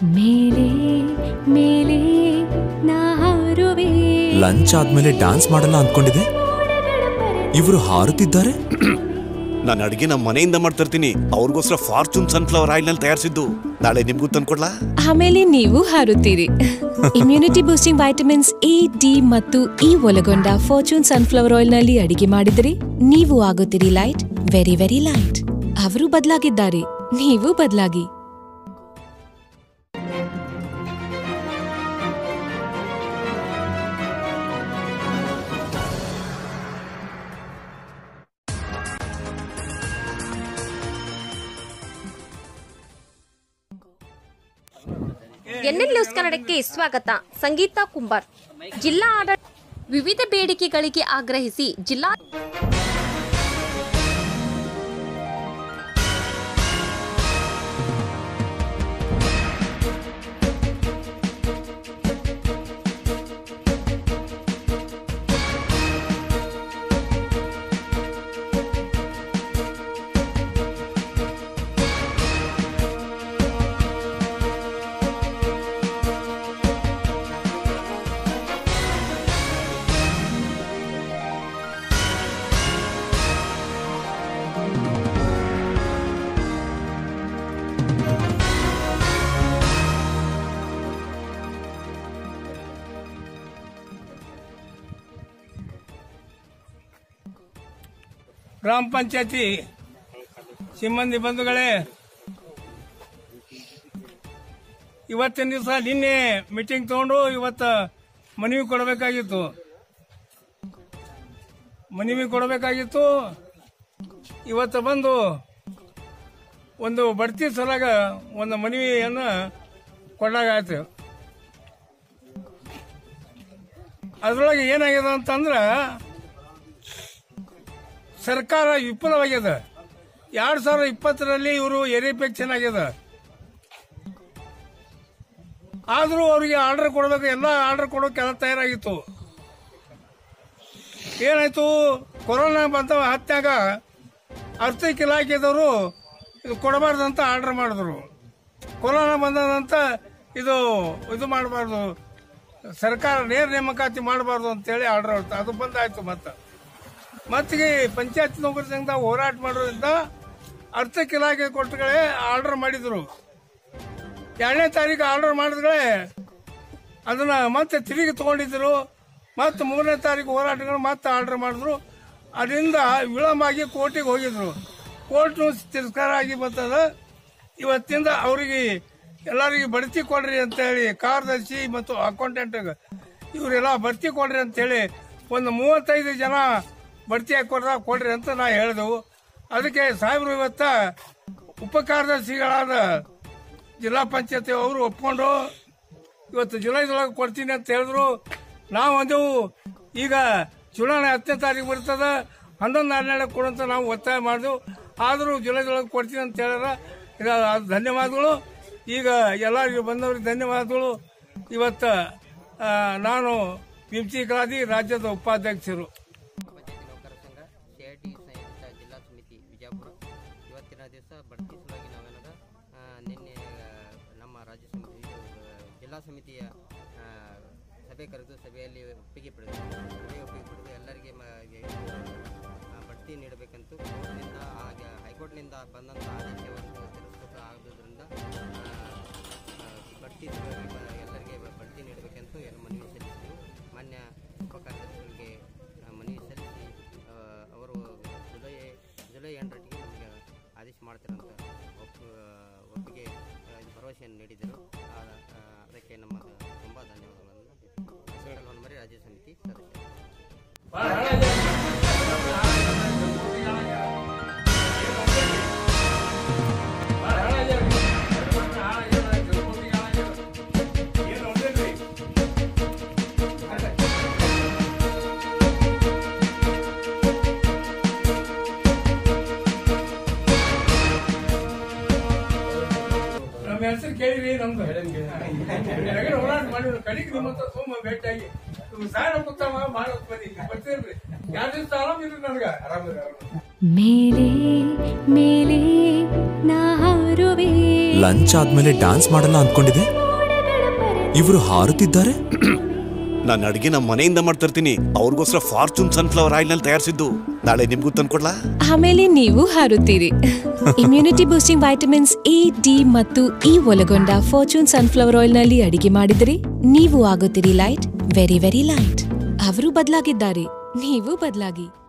ಮೇಲೆ ಮೇಲೆ ನಾ ಹಾರುವೆ. ಲಂಚ್ ಆದ್ಮೇಲೆ ಡ್ಯಾನ್ಸ್ ಮಾಡಲ್ಲ ಅಂದ್ಕೊಂಡಿದೆ, ಇವರು ಹಾರುತ್ತಿದ್ದಾರೆ. ನಾನು ಅಡಿಗೆ ನಮ್ಮ ಮನೆಯಿಂದ ಮಾಡ್ತಿರ್ತೀನಿ, ಅವ್ರಿಗೋಸ್ಕರ ಫಾರ್ಚೂನ್ ಸನ್ಫ್ಲವರ್ ಆಯಿಲ್ ನಲ್ಲಿ ತಯಾರಿಸಿದ್ದು. ನಾಳೆ ನಿಮ್ಗೂ ತಂದ್ಕೊಡ್ಲಾ? ಆಮೇಲೆ ನೀವು ಹಾರುತ್ತೀರಿ. Immunity boosting vitamins A, D ಮತ್ತು ಇ ಒಳಗೊಂಡ ಫಾರ್ಚೂನ್ ಸನ್ಫ್ಲವರ್ ಆಯಿಲ್ ನಲ್ಲಿ ಅಡಿಗೆ ಮಾಡಿದರೆ ನೀವು ಆಗುತ್ತೀರಿ ಲೈಟ್, ವೆರಿ ವೆರಿ ಲೈಟ್. ಅವರು ಬದಲಾಗಿದ್ದಾರೆ, ನೀವು ಬದಲಾಗಿ. ಎನ್ಎಲ್ ನ್ಯೂಸ್ ಕನ್ನಡಕ್ಕೆ ಸ್ವಾಗತ. ಸಂಗೀತಾ ಕುಂಬಾರ್. ಜಿಲ್ಲಾ ಆಡಳಿತ ವಿವಿಧ ಬೇಡಿಕೆಗಳಿಗೆ ಆಗ್ರಹಿಸಿ ಜಿಲ್ಲಾ ಗ್ರಾಮ ಪಂಚಾಯತಿ ಸಿಬ್ಬಂದಿ ಬಂಧುಗಳೇ, ಇವತ್ತಿನ ದಿವಸ ನಿನ್ನೆ ಮೀಟಿಂಗ್ ತಗೊಂಡು ಇವತ್ತು ಮನವಿ ಕೊಡಬೇಕಾಗಿತ್ತು. ಇವತ್ತು ಬಂದು ಒಂದು ಬಡ್ತಿ ಸಲಾಗ ಒಂದು ಮನವಿಯನ್ನು ಕೊಡಲಾಗಾಯ್ತು. ಅದರೊಳಗೆ ಏನಾಗ್ಯದ ಅಂತಂದ್ರೆ ಸರ್ಕಾರ ವಿಫಲವಾಗ್ಯದ. 2020ರಲ್ಲಿ ಇವರು ಎರಿಪೆಕ್ಷನ್ ಆಗ್ಯದ. ಆದರೂ ಅವರಿಗೆ ಆರ್ಡರ್ ಕೊಡಬೇಕು, ಎಲ್ಲ ಆರ್ಡರ್ ಕೊಡೋಕೆಲ್ಲ ತಯಾರಾಗಿತ್ತು. ಏನಾಯ್ತು, ಕೊರೋನಾ ಬಂದ ಹತ್ಯಾಗ ಆರ್ಥಿಕ ಇಲಾಖೆದವರು ಇದು ಕೊಡಬಾರ್ದಂತ ಆರ್ಡರ್ ಮಾಡಿದ್ರು. ಕೊರೋನಾ ಬಂದಂತ ಇದು ಮಾಡಬಾರ್ದು, ಸರ್ಕಾರ ನೇರ ನೇಮಕಾತಿ ಮಾಡಬಾರ್ದು ಅಂತೇಳಿ ಆರ್ಡರ್ ಹೊರತು ಅದು ಬಂದಾಯ್ತು. ಮತ್ತಿಗೆ ಪಂಚಾಯತ್ ನೌಕರ ಸಂಘದ ಹೋರಾಟ ಮಾಡೋದ್ರಿಂದ ಆರ್ಥಿಕ ಇಲಾಖೆ ಕೊಟ್ಟಗಳೇ ಆರ್ಡರ್ ಮಾಡಿದ್ರು. 2ನೇ ತಾರೀಕು ಆರ್ಡರ್ ಮಾಡಿದ್ಗಳೇ ಅದನ್ನ ಮತ್ತೆ ತಿರುಗಿ ತಗೊಂಡಿದ್ರು. ಮತ್ತು 3ನೇ ತಾರೀಕು ಹೋರಾಟಗಳು ಮತ್ತೆ ಆರ್ಡರ್ ಮಾಡಿದ್ರು. ಅದರಿಂದ ವಿಳಂಬ ಆಗಿ ಕೋರ್ಟಿಗೆ ಹೋಗಿದ್ರು. ಕೋರ್ಟ್ನು ತಿರಸ್ಕಾರ ಆಗಿ ಬರ್ತದ. ಇವತ್ತಿಂದ ಅವರಿಗೆ ಎಲ್ಲರಿಗೆ ಬಡ್ತಿ ಕೊಡ್ರಿ ಅಂತ ಹೇಳಿ ಕಾರ್ಯದರ್ಶಿ ಮತ್ತು ಅಕೌಂಟೆಂಟ್ ಇವರೆಲ್ಲ ಬಡ್ತಿ ಕೊಡ್ರಿ ಅಂತ ಹೇಳಿ ಒಂದು 35 ಜನ ಬಡ್ತಿ ಕೊಡ್ರಿ ಅಂತ ನಾ ಹೇಳಿದೆವು. ಅದಕ್ಕೆ ಸಾಹೇಬರು ಇವತ್ತ ಉಪ ಕಾರ್ಯದರ್ಶಿಗಳಾದ ಜಿಲ್ಲಾ ಪಂಚಾಯತಿ ಅವರು ಒಪ್ಕೊಂಡು ಇವತ್ತು ಜುಲೈದೊಳಗೆ ಕೊಡ್ತೀನಿ ಅಂತ ಹೇಳಿದ್ರು. ನಾವು ಅಂದೆವು ಈಗ ಚುನಾವಣೆ 10ನೇ ತಾರೀಕು ಬರ್ತದ, 11, 12 ಕೊಡುವಂತ ನಾವು ಒತ್ತಾಯ ಮಾಡಿದೆವು. ಆದರೂ ಜುಲೈದೊಳಗೆ ಕೊಡ್ತೀನಿ ಅಂತ ಹೇಳಿದ್ರ ಧನ್ಯವಾದಗಳು. ಈಗ ಎಲ್ಲರಿಗೂ ಬಂದವರಿಗೆ ಧನ್ಯವಾದಗಳು. ಇವತ್ತು ನಾನು ವಿಂಶಿಕರಾದಿ ರಾಜ್ಯದ ಉಪಾಧ್ಯಕ್ಷರು. ನೌಕರ ಸಂಘ ಸಿಐಟಿ ಸಂಯೋಜಿತ ಜಿಲ್ಲಾ ಸಮಿತಿ ವಿಜಯಪುರ. ಇವತ್ತಿನ ದಿವಸ ಬಡ್ತಿ ಸಲುವಾಗಿ ನಾವೇನದ ನಿನ್ನೆ ನಮ್ಮ ರಾಜ್ಯ ಸಮಿತಿ ಜಿಲ್ಲಾ ಸಮಿತಿಯ ಸಭೆ ಕರೆದು ಸಭೆಯಲ್ಲಿ ಒಪ್ಪಿಗೆ ಪಡೆದು ಎಲ್ಲರಿಗೆ ಬಡ್ತಿ ನೀಡಬೇಕಂತೂ ಕೋರ್ಟ್ನಿಂದ ಹೈಕೋರ್ಟ್ನಿಂದ ಬಂದಂಥ ಆದೇಶವನ್ನು ತಿರಸ್ಕೃತ ಆಗೋದ್ರಿಂದ ಬಡ್ತಿ ಎಲ್ಲರಿಗೆ ಬಡ್ತಿ ನೀಡಬೇಕಂತೂ ಮನವಿ ಸಲ್ಲಿಸಿದರು. ಮಾನ್ಯ ಉಪ ಕಾರ್ಯದರ್ಶಿಗಳಿಗೆ ಮನವಿ ಸಲ್ಲಿಸಿ ಅವರು ಜುಲೈ 8ಕ್ಕೆ ನಮಗೆ ಆದೇಶ ಮಾಡ್ತಾರಂತ ಒಪ್ಪಿಗೆ ಭರವಸೆಯನ್ನು ನೀಡಿದರು. ಅದಕ್ಕೆ ನಮ್ಮ ತುಂಬ ಧನ್ಯವಾದಗಳನ್ನು ಮರಿ ರಾಜ್ಯ ಸಮಿತಿ ಸದಸ್ಯರು. ಹೆಸರು ಕೇಳಿರಿ, ನಮ್ದು ಹೋರಾಟ ಮಾಡಿದ್ರು ಕಡೆಗೆ ನಿಮ್ಮ ಹತ್ರ ತುಂಬ ಭೇಟಿಯಾಗಿ ಸಾಯಣ ಕೂತಾವ ಮಾಡೋದ್ ಬನ್ನಿ ಬರ್ತೀನ್ರಿ 2 ದಿವಸ ಆರಾಮಿರಿ ನನಗ ಆರಾಮಿರಿ ಮೇಲೆ ಮೇಲೆ ನಾ ಹಾರುವೆ. ಲಂಚ್ ಆದ್ಮೇಲೆ ಡ್ಯಾನ್ಸ್ ಮಾಡಲ್ಲ ಅಂದ್ಕೊಂಡಿದೆ, ಇವರು ಹಾರುತ್ತಿದ್ದಾರೆ. ನಾನು ಅಡಿಗೆ ನಮ್ಮ ಮನೆಯಿಂದ ಮಾಡ್ತಿರ್ತೀನಿ, ಅವ್ರಿಗೋಸ್ಕರ ಫಾರ್ಚೂನ್ ಸನ್ಫ್ಲವರ್ ಆಯಿಲ್ ನಲ್ಲಿ ತಯಾರಿಸಿದ್ದು. ನಾಳೆ ನಿಮ್ಗೂ ತಂದ್ಕೊಡ್ಲಾ? ಆಮೇಲೆ ನೀವು ಹಾರುತ್ತೀರಿ. Immunity boosting vitamins A, D ಮತ್ತು ಇ ಒಳಗೊಂಡ ಫಾರ್ಚೂನ್ ಸನ್ಫ್ಲವರ್ ಆಯಿಲ್ ನಲ್ಲಿ ಅಡಿಗೆ ಮಾಡಿದರೆ ನೀವು ಆಗುತ್ತೀರಿ ಲೈಟ್, ವೆರಿ ವೆರಿ ಲೈಟ್. ಅವರು ಬದಲಾಗಿದ್ದಾರೆ, ನೀವು ಬದಲಾಗಿ.